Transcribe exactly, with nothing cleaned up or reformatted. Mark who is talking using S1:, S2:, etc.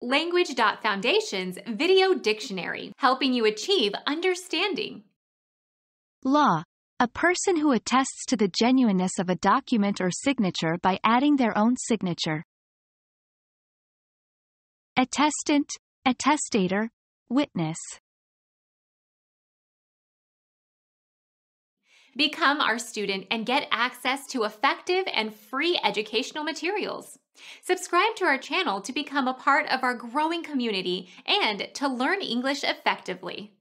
S1: Language.Foundation's Video Dictionary, helping you achieve understanding.
S2: Law. A person who attests to the genuineness of a document or signature by adding their own signature. Attestant, attestator, witness.
S1: Become our student and get access to effective and free educational materials. Subscribe to our channel to become a part of our growing community and to learn English effectively.